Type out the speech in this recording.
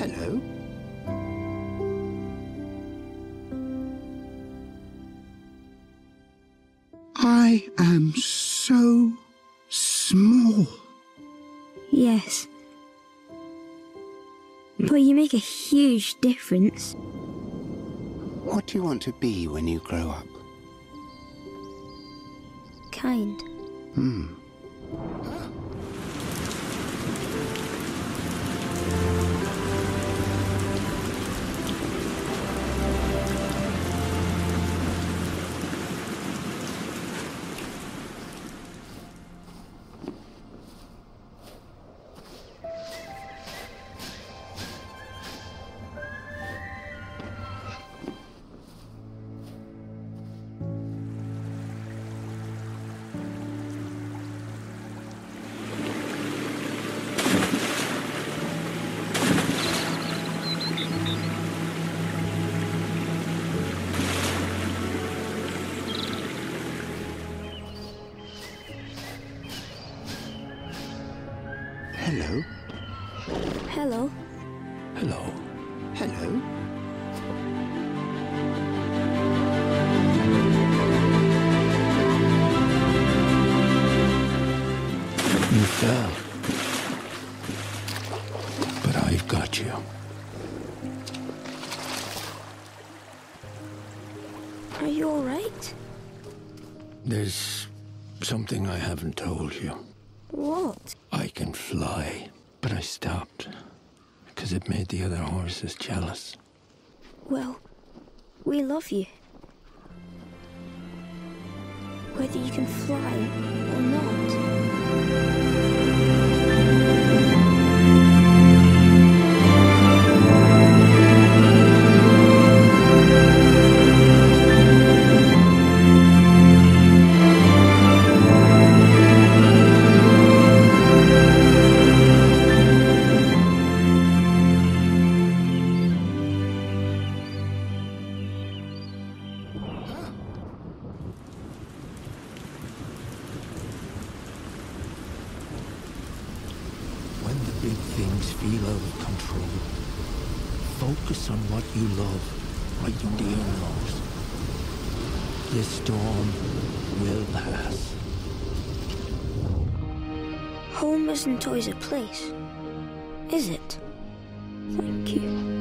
Hello. I am so small. Yes. But you make a huge difference. What do you want to be when you grow up? Kind. Hello. Hello. Hello. Hello. You fell. But I've got you. Are you all right? There's something I haven't told you. What? I can fly, but I stopped because it made the other horses jealous. Well, we love you. Whether you can fly or not. When the big things feel out of control, focus on what you love right under your nose. This storm will pass. Home isn't always a place, is it? Thank you.